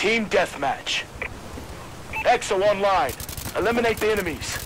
Team deathmatch. Exo online. Eliminate the enemies.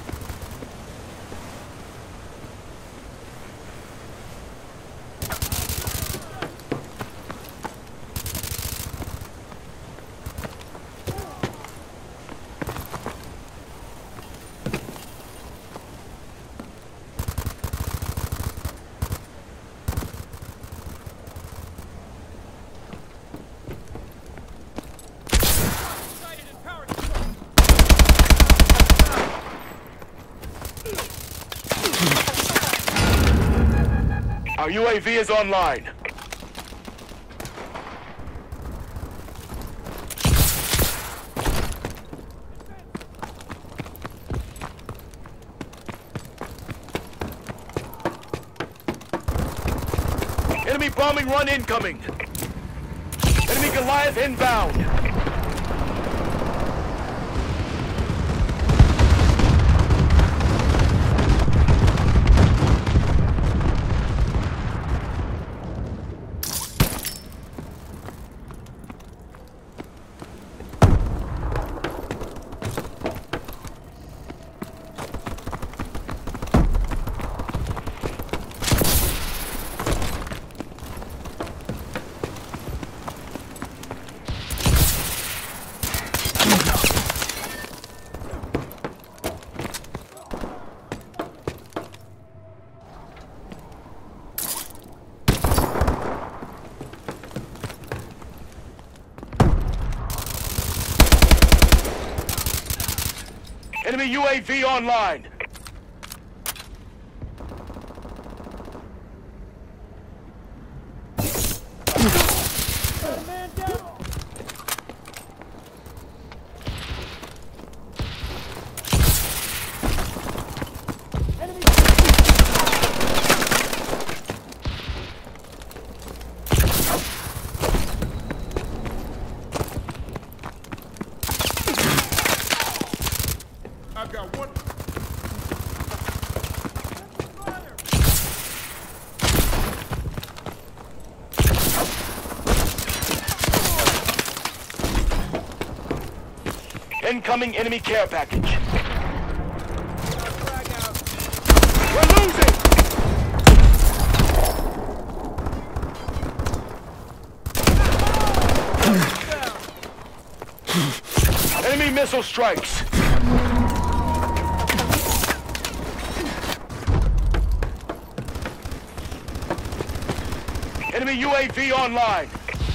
Our UAV is online. Enemy bombing run incoming. Enemy Goliath inbound. Enemy UAV online. Man down. Enemy. I've got one. Incoming enemy care package. We're losing! Enemy missile strikes. Enemy UAV online.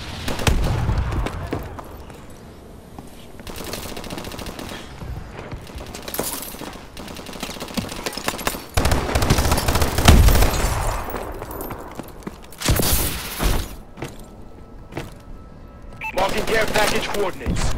Marking care package coordinates.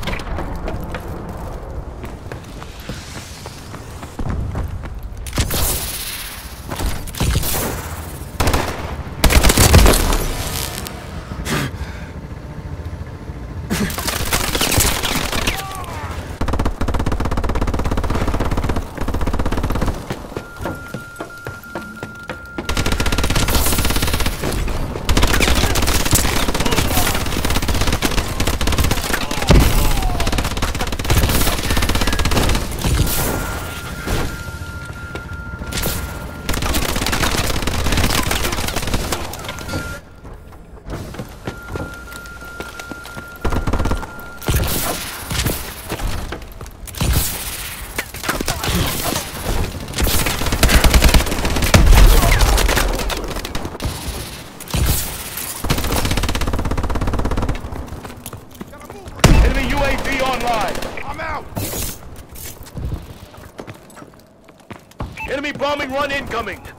Online. I'm out. Enemy bombing run incoming.